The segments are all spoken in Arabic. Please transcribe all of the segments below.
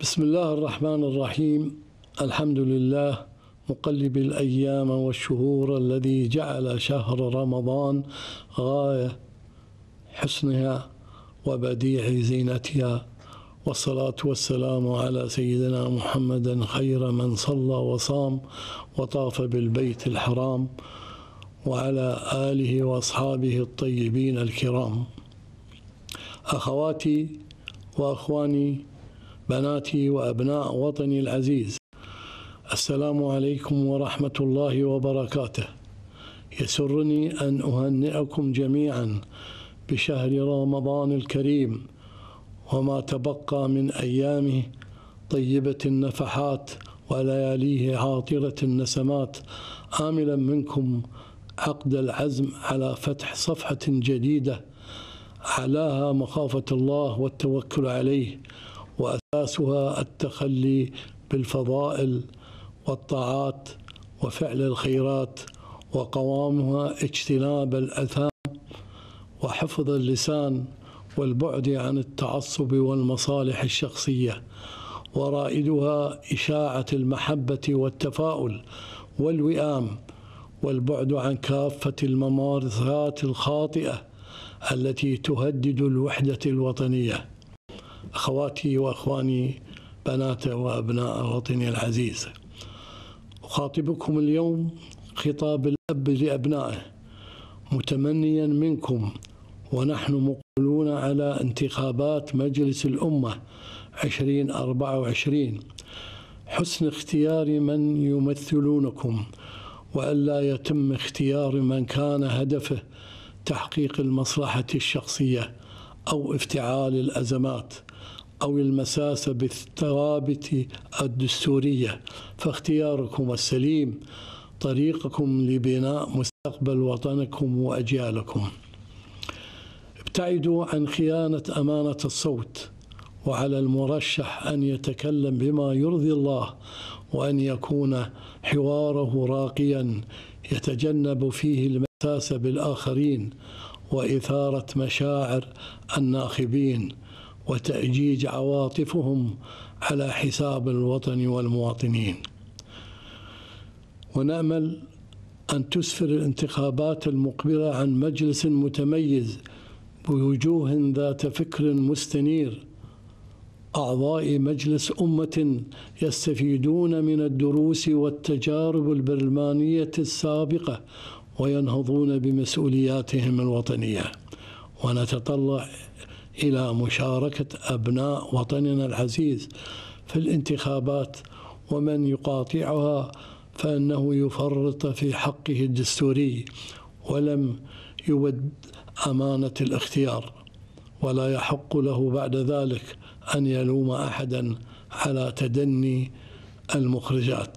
بسم الله الرحمن الرحيم. الحمد لله مقلب الأيام والشهور الذي جعل شهر رمضان غاية حسنها وبديع زينتها، والصلاة والسلام على سيدنا محمد خير من صلى وصام وطاف بالبيت الحرام، وعلى آله وأصحابه الطيبين الكرام. أخواتي وأخواني، بناتي وأبناء وطني العزيز، السلام عليكم ورحمة الله وبركاته. يسرني أن أهنئكم جميعا بشهر رمضان الكريم وما تبقى من أيامه طيبة النفحات ولياليه عاطرة النسمات، آملا منكم عقد العزم على فتح صفحة جديدة أعلاها مخافة الله والتوكل عليه، وأساسها التخلي بالفضائل والطاعات وفعل الخيرات، وقوامها اجتناب الأثام وحفظ اللسان والبعد عن التعصب والمصالح الشخصية، ورائدها إشاعة المحبة والتفاؤل والوئام، والبعد عن كافة الممارسات الخاطئة التي تهدد الوحدة الوطنية. أخواتي وأخواني، بنات وأبناء وطني العزيز، أخاطبكم اليوم خطاب الأب لأبنائه، متمنيا منكم ونحن مقبلون على انتخابات مجلس الأمة 2024 حسن اختيار من يمثلونكم، وألا يتم اختيار من كان هدفه تحقيق المصلحة الشخصية أو افتعال الأزمات أو المساس بالثوابت الدستورية، فاختياركم السليم طريقكم لبناء مستقبل وطنكم وأجيالكم. ابتعدوا عن خيانة أمانة الصوت، وعلى المرشح أن يتكلم بما يرضي الله، وأن يكون حواره راقيا يتجنب فيه المساس بالآخرين وإثارة مشاعر الناخبين وتأجيج عواطفهم على حساب الوطن والمواطنين. ونأمل أن تسفر الانتخابات المقبلة عن مجلس متميز بوجوه ذات فكر مستنير، أعضاء مجلس أمة يستفيدون من الدروس والتجارب البرلمانية السابقة وينهضون بمسؤولياتهم الوطنية. ونتطلع إلى مشاركة أبناء وطننا العزيز في الانتخابات، ومن يقاطعها فإنه يفرط في حقه الدستوري ولم يود أمانة الاختيار، ولا يحق له بعد ذلك أن يلوم أحدا على تدني المخرجات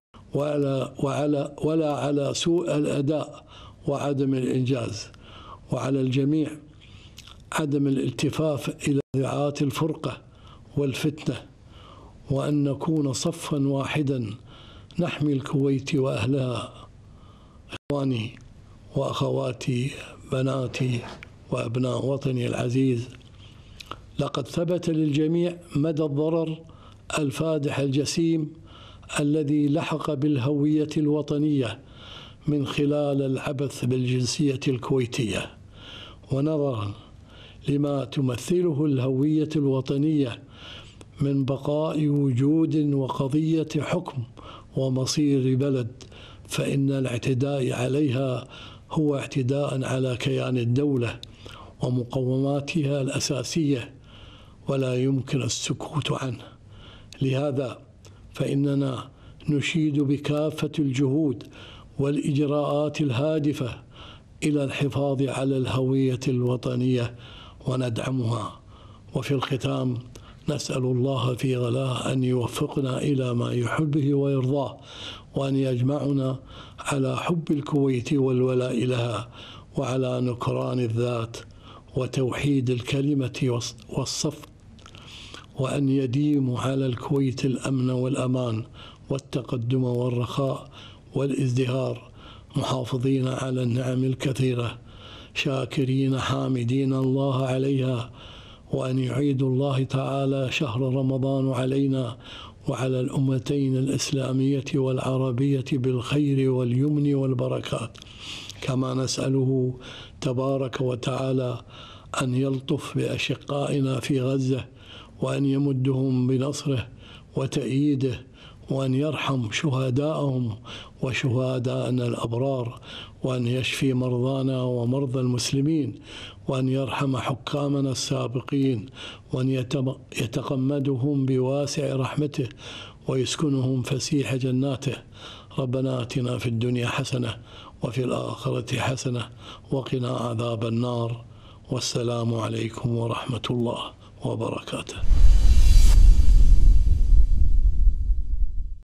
ولا على سوء الأداء وعدم الإنجاز. وعلى الجميع عدم الالتفاف إلى ذراعة الفرقة والفتنة، وأن نكون صفا واحدا نحمي الكويت وأهلها. إخواني وأخواتي، بناتي وأبناء وطني العزيز، لقد ثبت للجميع مدى الضرر الفادح الجسيم الذي لحق بالهوية الوطنية من خلال العبث بالجنسية الكويتية. ونظرا لما تمثله الهوية الوطنية من بقاء وجود وقضية حكم ومصير بلد، فإن الاعتداء عليها هو اعتداء على كيان الدولة ومقوماتها الأساسية، ولا يمكن السكوت عنه. لهذا فإننا نشيد بكافة الجهود والإجراءات الهادفة إلى الحفاظ على الهوية الوطنية وندعمها. وفي الختام نسأل الله في غلاه أن يوفقنا إلى ما يحبه ويرضاه، وأن يجمعنا على حب الكويت والولاء لها، وعلى نكران الذات وتوحيد الكلمة والصف، وأن يديم على الكويت الأمن والأمان والتقدم والرخاء والازدهار، محافظين على النعم الكثيرة، شاكرين حامدين الله عليها، وأن يعيد الله تعالى شهر رمضان علينا وعلى الأمتين الإسلامية والعربية بالخير واليمن والبركات. كما نسأله تبارك وتعالى أن يلطف بأشقائنا في غزة، وأن يمدهم بنصره وتأييده، وأن يرحم شهداءهم وشهداءنا الأبرار، وأن يشفي مرضانا ومرضى المسلمين، وأن يرحم حكامنا السابقين، وأن يتغمدهم بواسع رحمته ويسكنهم فسيح جناته. ربنا آتنا في الدنيا حسنة وفي الآخرة حسنة وقنا عذاب النار. والسلام عليكم ورحمة الله وبركاته.